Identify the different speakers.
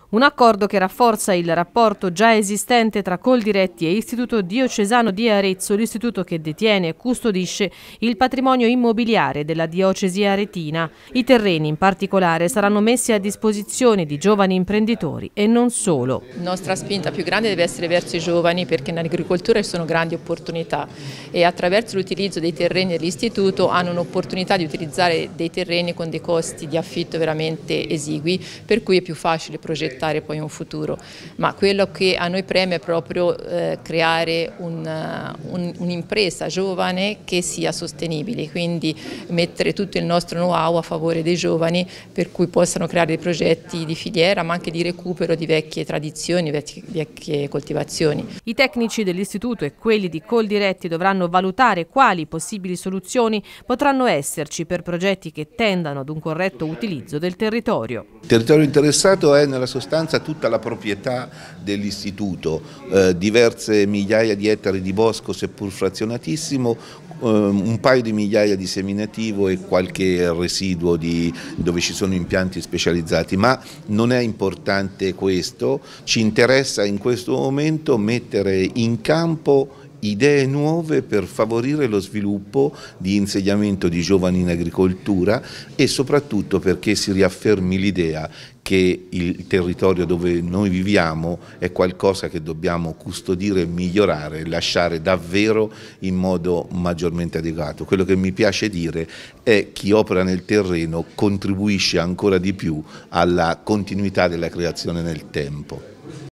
Speaker 1: Un accordo che rafforza il rapporto già esistente tra Coldiretti e Istituto Diocesano di Arezzo, l'istituto che detiene e custodisce il patrimonio immobiliare della diocesi aretina. I terreni in particolare saranno messi a disposizione di giovani imprenditori e non solo.
Speaker 2: La nostra spinta più grande deve essere verso i giovani, perché nell'agricoltura ci sono grandi opportunità e attraverso l'utilizzo dei terreni dell'istituto hanno un'opportunità di utilizzare dei terreni con dei costi di affitto veramente esigui, per cui è più facile progettare poi un futuro. Ma quello che a noi preme è proprio creare un'impresa giovane che sia sostenibile, quindi mettere tutto il nostro know-how a favore dei giovani, per cui possano creare dei progetti di filiera ma anche di recupero di vecchie tradizioni, vecchie coltivazioni.
Speaker 1: I tecnici dell'istituto e quelli di Coldiretti dovranno valutare quali possibili soluzioni potranno esserci per progetti che tendano ad un corretto utilizzo del territorio.
Speaker 3: Il territorio interessato è nella sostanza tutta la proprietà dell'istituto, diverse migliaia di ettari di bosco seppur frazionatissimo, un paio di migliaia di seminativo e qualche residuo dove ci sono impianti specializzati, ma non è importante questo, ci interessa in questo momento mettere in campo idee nuove per favorire lo sviluppo di insediamento di giovani in agricoltura e soprattutto perché si riaffermi l'idea che il territorio dove noi viviamo è qualcosa che dobbiamo custodire, migliorare, lasciare davvero in modo maggiormente adeguato. Quello che mi piace dire è che chi opera nel terreno contribuisce ancora di più alla continuità della creazione nel tempo.